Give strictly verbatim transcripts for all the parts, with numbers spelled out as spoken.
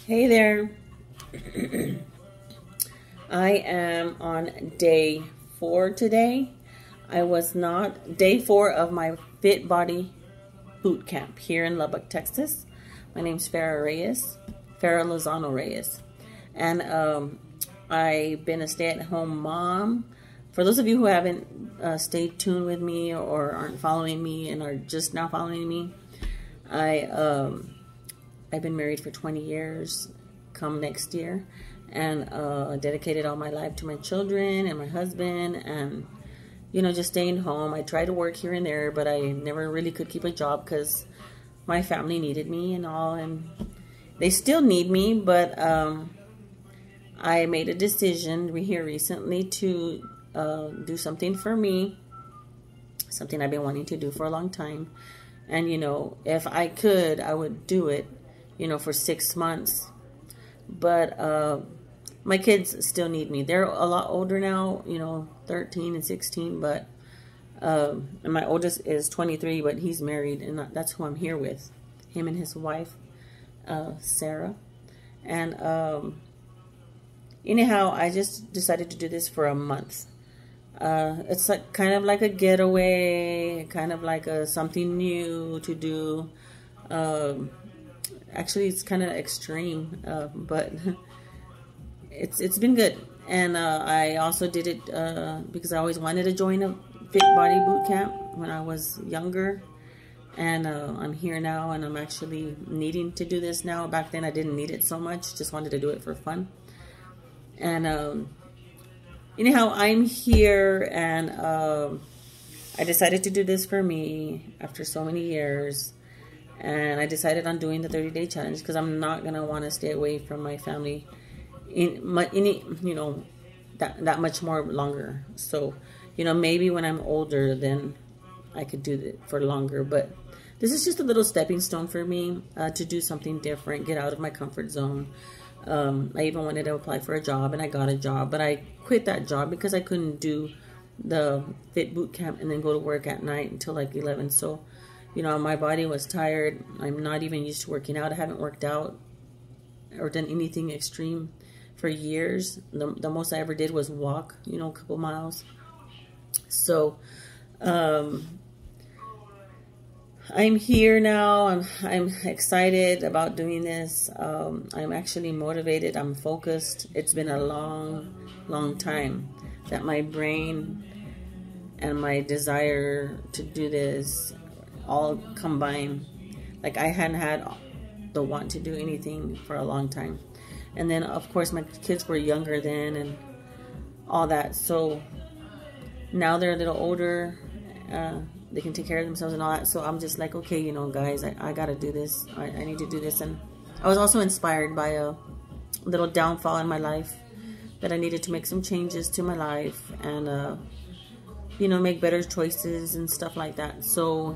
Hey there. I am on day four today. I was not day four of my Fit Body boot camp here in Lubbock, Texas. My name's Farah Reyes, Farah Lozano Reyes, and um, I've been a stay-at-home mom. For those of you who haven't uh, stayed tuned with me or aren't following me and are just now following me, I um, I've been married for twenty years. Come next year, and uh, dedicated all my life to my children and my husband, and you know, just staying home. I tried to work here and there, but I never really could keep a job because my family needed me and all, and they still need me. But um, I made a decision here recently to uh, do something for me, something I've been wanting to do for a long time. And you know, if I could, I would do it, you know, for six months. But uh, my kids still need me. They're a lot older now, you know, thirteen and sixteen. But uh, and my oldest is twenty-three, but he's married, and that's who I'm here with. Him and his wife, uh, Sarah. And um, anyhow, I just decided to do this for a month. Uh, it's like kind of like a getaway, kind of like a something new to do. Um, Actually, it's kind of extreme, uh, but it's it's been good. And uh, I also did it uh, because I always wanted to join a Fit Body boot camp when I was younger. And uh, I'm here now, and I'm actually needing to do this now. Back then, I didn't need it so much; just wanted to do it for fun. And um, anyhow, I'm here, and uh, I decided to do this for me after so many years. And I decided on doing the thirty day challenge because I'm not going to want to stay away from my family in any, you know, that, that much more longer. So, you know, maybe when I'm older, then I could do it for longer. But this is just a little stepping stone for me uh, to do something different, get out of my comfort zone. Um, I even wanted to apply for a job, and I got a job. But I quit that job because I couldn't do the Fit Boot Camp and then go to work at night until like eleven. So, you know, my body was tired. I'm not even used to working out. I haven't worked out or done anything extreme for years. The, the most I ever did was walk, you know, a couple miles. So, um, I'm here now. I'm, I'm excited about doing this. Um, I'm actually motivated. I'm focused. It's been a long, long time that my brain and my desire to do this all combined. Like, I hadn't had the want to do anything for a long time. And then of course my kids were younger then and all that, so now they're a little older, uh, they can take care of themselves and all that. So I'm just like, okay, you know, guys, I, I gotta do this. I, I need to do this. And I was also inspired by a little downfall in my life, that I needed to make some changes to my life and uh, you know, make better choices and stuff like that. So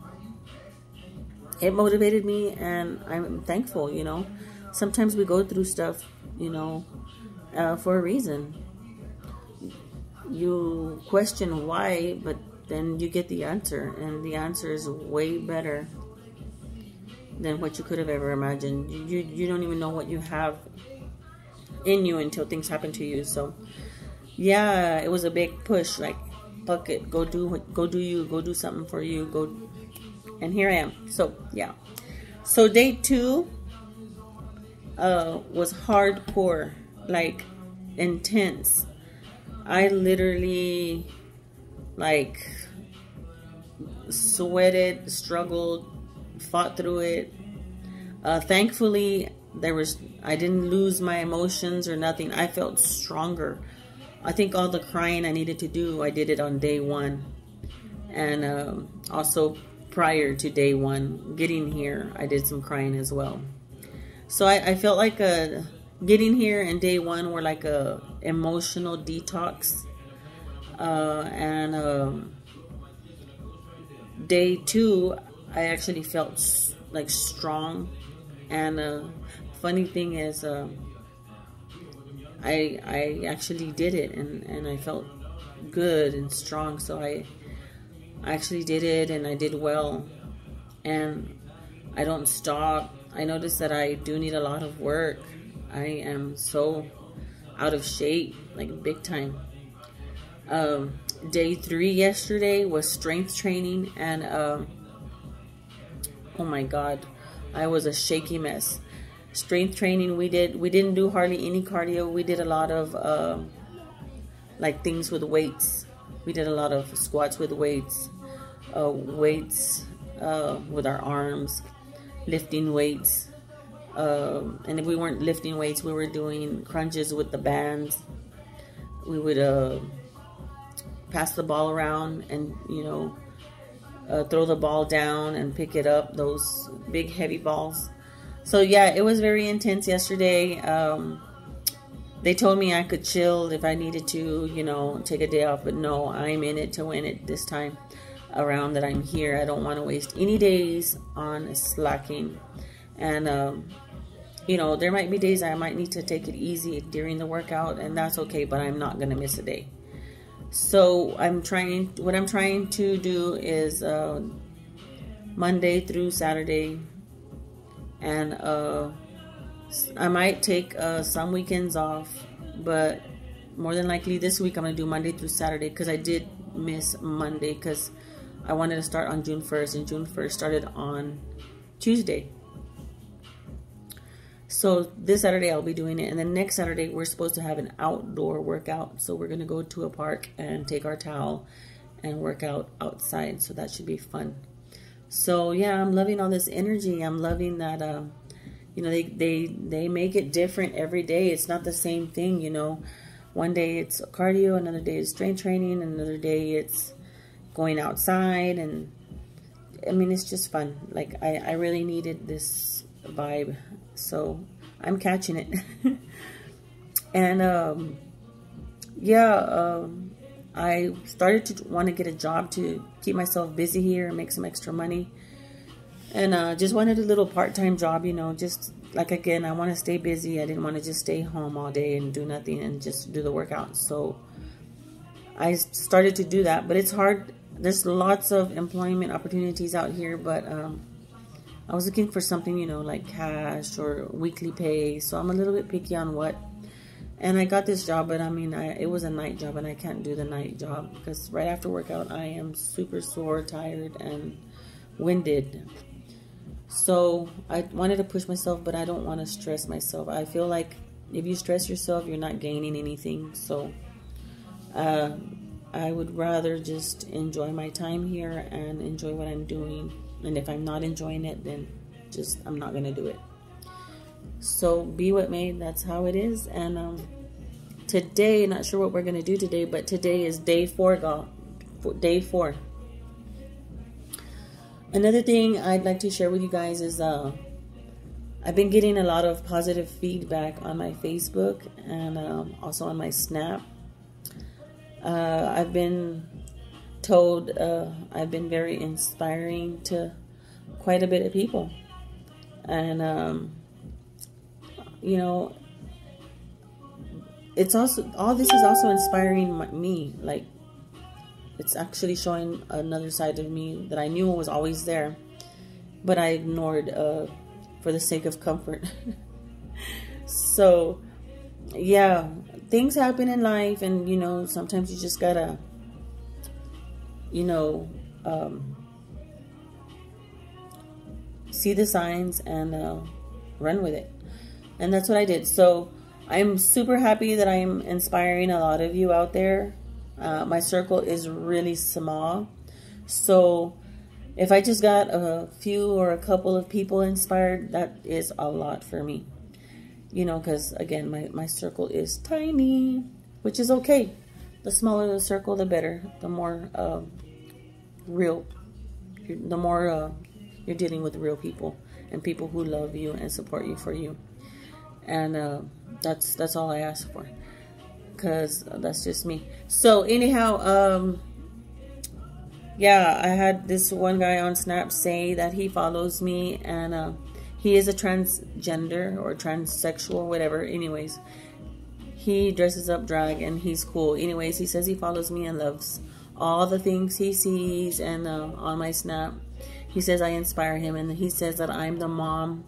it motivated me, and I'm thankful. You know, sometimes we go through stuff, you know, uh, for a reason. You question why, but then you get the answer, and the answer is way better than what you could have ever imagined. You, you, you don't even know what you have in you until things happen to you. So yeah, it was a big push, like, fuck it, go do what, go do you, go do something for you, go. And here I am. So yeah, so day two uh, was hardcore, like intense. I literally like sweated, struggled, fought through it. Uh, thankfully, there was I didn't lose my emotions or nothing. I felt stronger. I think all the crying I needed to do, I did it on day one, and um, also prior to day one, getting here, I did some crying as well. So I, I felt like a, getting here and day one were like a emotional detox. Uh, and um, day two, I actually felt like strong. And uh, funny thing is, uh, I I actually did it, and, and I felt good and strong. So I I actually did it, and I did well, and I don't stop. I noticed that I do need a lot of work. I am so out of shape, like big time. Um, day three yesterday was strength training, and um, oh my God, I was a shaky mess. Strength training, we did, we didn't do hardly any cardio. We did a lot of uh, like things with weights. We did a lot of squats with weights, uh, weights uh, with our arms, lifting weights. Um, and if we weren't lifting weights, we were doing crunches with the bands. We would uh, pass the ball around and, you know, uh, throw the ball down and pick it up, those big heavy balls. So yeah, it was very intense yesterday. Um, they told me I could chill if I needed to, you know, take a day off. But no, I'm in it to win it this time around that I'm here. I don't want to waste any days on slacking. And, um, you know, there might be days I might need to take it easy during the workout, and that's okay, but I'm not going to miss a day. So I'm trying, what I'm trying to do is uh, Monday through Saturday, and uh, I might take uh, some weekends off, but more than likely this week I'm going to do Monday through Saturday, because I did miss Monday because I wanted to start on June first, and June first started on Tuesday. So this Saturday I'll be doing it, and then next Saturday we're supposed to have an outdoor workout. So we're going to go to a park and take our towel and work out outside. So that should be fun. So yeah, I'm loving all this energy. I'm loving that, uh, you know, they, they, they make it different every day. It's not the same thing, you know. One day it's cardio, another day it's strength training, another day it's going outside. And I mean, it's just fun. Like I, I really needed this vibe. So I'm catching it. And um, yeah, um, I started to want to get a job to keep myself busy here and make some extra money. And uh, just wanted a little part-time job, you know, just like, again, I want to stay busy. I didn't want to just stay home all day and do nothing and just do the workout. So I started to do that, but it's hard. There's lots of employment opportunities out here, but um, I was looking for something, you know, like cash or weekly pay. So I'm a little bit picky on what. And I got this job, but I mean, I, it was a night job, and I can't do the night job because right after workout, I am super sore, tired, and winded. So I wanted to push myself, but I don't want to stress myself. I feel like if you stress yourself, you're not gaining anything. So uh, I would rather just enjoy my time here and enjoy what I'm doing. And if I'm not enjoying it, then just, I'm not going to do it. So be what may, that's how it is. And um, today, not sure what we're going to do today, but today is day four, go, day four. Another thing I'd like to share with you guys is uh, I've been getting a lot of positive feedback on my Facebook and um, also on my Snap. Uh, I've been told uh, I've been very inspiring to quite a bit of people, and um, you know, it's also, all this is also inspiring my, me. Like, it's actually showing another side of me that I knew was always there, but I ignored uh, for the sake of comfort. So yeah, things happen in life, and you know, sometimes you just gotta, you know, um, see the signs and uh, run with it. And that's what I did. So I'm super happy that I'm inspiring a lot of you out there. Uh, my circle is really small. So if I just got a few or a couple of people inspired, that is a lot for me. You know, because again, my, my circle is tiny, which is okay. The smaller the circle, the better. The more uh, real, the more uh, you're dealing with real people and people who love you and support you for you. And uh, that's that's all I ask for, because that's just me. So anyhow, um, yeah, I had this one guy on Snap say that he follows me, and uh, he is a transgender or transsexual, whatever. Anyways, he dresses up drag and he's cool. Anyways, he says he follows me and loves all the things he sees, and uh, on my Snap, he says I inspire him, and he says that I'm the mom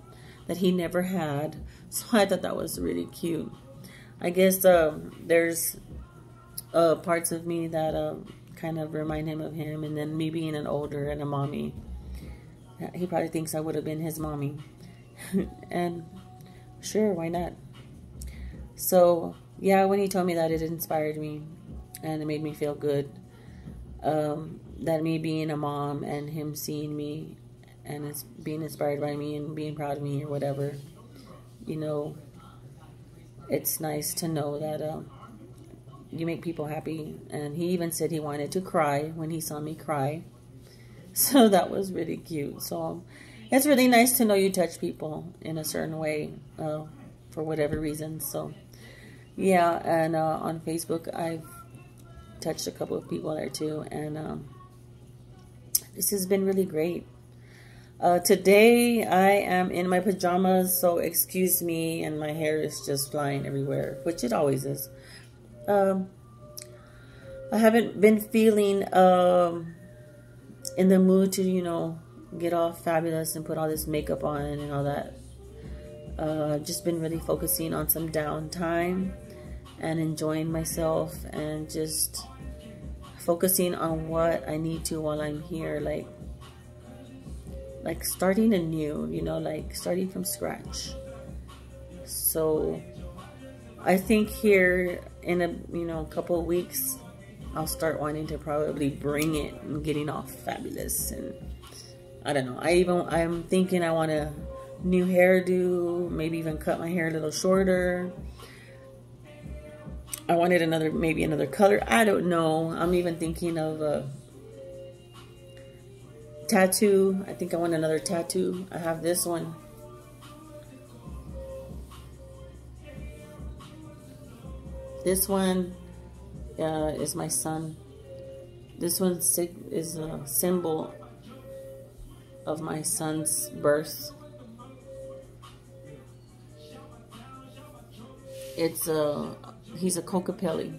that he never had. So I thought that was really cute. I guess uh, there's uh, parts of me that uh, kind of remind him of him. And then me being an older and a mommy, he probably thinks I would have been his mommy. And sure, why not? So yeah, when he told me that, it inspired me. And it made me feel good. Um, that me being a mom and him seeing me and it's being inspired by me and being proud of me or whatever, you know, it's nice to know that uh, you make people happy. And he even said he wanted to cry when he saw me cry. So that was really cute. So it's really nice to know you touch people in a certain way uh, for whatever reason. So yeah, and uh, on Facebook I've touched a couple of people there too, and um, this has been really great. Uh, today I am in my pajamas, so excuse me, and my hair is just flying everywhere, which it always is. Um, I haven't been feeling um, in the mood to, you know, get all fabulous and put all this makeup on and all that. Uh, I've just been really focusing on some downtime and enjoying myself and just focusing on what I need to while I'm here, like like starting anew, you know, like starting from scratch. So I think here in a, you know, couple of weeks I'll start wanting to probably bring it and getting all fabulous. And I don't know, I even I'm thinking I want a new hairdo, maybe even cut my hair a little shorter. I wanted another, maybe another color. I don't know. I'm even thinking of a tattoo. I think I want another tattoo. I have this one. This one uh, is my son. This one is a symbol of my son's birth. It's a, he's a Kokopelli.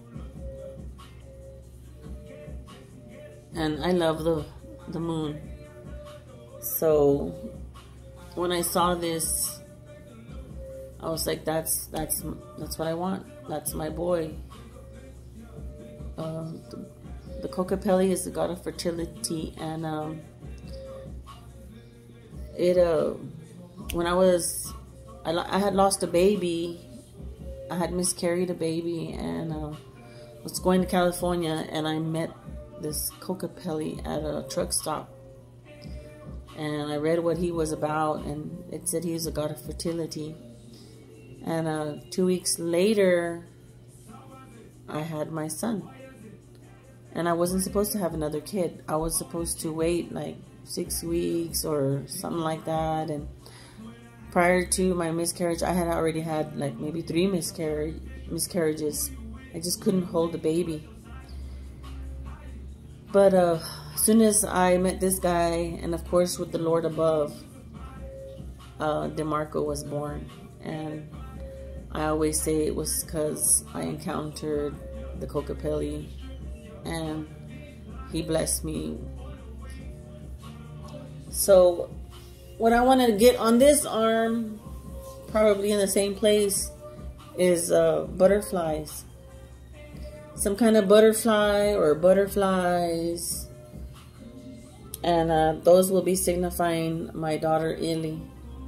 And I love the, the moon. So when I saw this, I was like, that's, that's, that's what I want. That's my boy. Um, the, the Kokopelli is the god of fertility. And um, it, uh, when I was, I, I had lost a baby. I had miscarried a baby and uh, was going to California, and I met this Kokopelli at a truck stop. And I read what he was about, and it said he was a god of fertility. And uh, two weeks later, I had my son. And I wasn't supposed to have another kid. I was supposed to wait like six weeks or something like that. And prior to my miscarriage, I had already had like maybe three miscarriage miscarriages. I just couldn't hold the baby. But uh, as soon as I met this guy, and of course with the Lord above, uh, DeMarco was born. And I always say it was because I encountered the Kokopelli, and he blessed me. So what I want to get on this arm, probably in the same place, is uh, butterflies. Some kind of butterfly or butterflies. And uh, those will be signifying my daughter, Illy.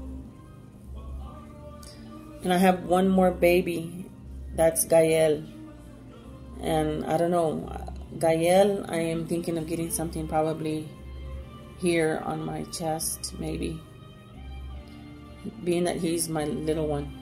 And I have one more baby. That's Gael. And I don't know. Gael, I am thinking of getting something probably here on my chest, maybe, being that he's my little one.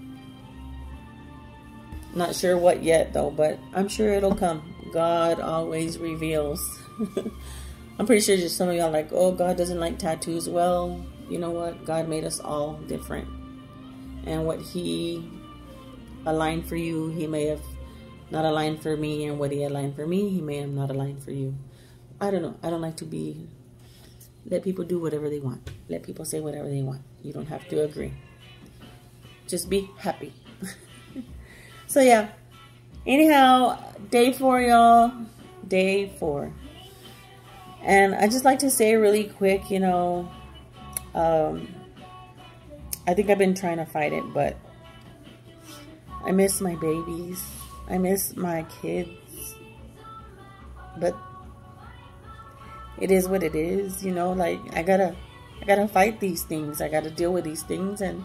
Not sure what yet though, but I'm sure it'll come. God always reveals. I'm pretty sure just some of y'all like, oh, God doesn't like tattoos. Well, you know what? God made us all different, and what he aligned for you, he may have not aligned for me, and what he aligned for me, he may have not aligned for you. I don't know. I don't like to be Let people do whatever they want. Let people say whatever they want. You don't have to agree. Just be happy. So yeah. Anyhow, day four, y'all. Day four. And I just like to say really quick, you know, um, I think I've been trying to fight it, but I miss my babies. I miss my kids. But it is what it is, you know, like I gotta I gotta fight these things. I gotta deal with these things, and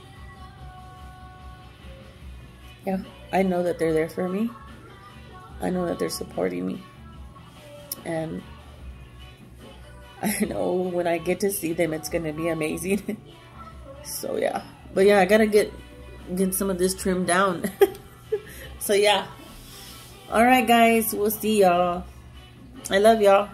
yeah, I know that they're there for me. I know that they're supporting me. And I know when I get to see them, it's gonna be amazing. So yeah. But yeah, I gotta get get some of this trimmed down. So yeah. Alright guys, we'll see y'all. I love y'all.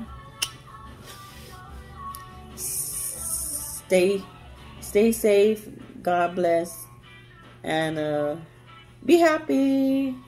Stay stay safe. God bless. And uh be happy.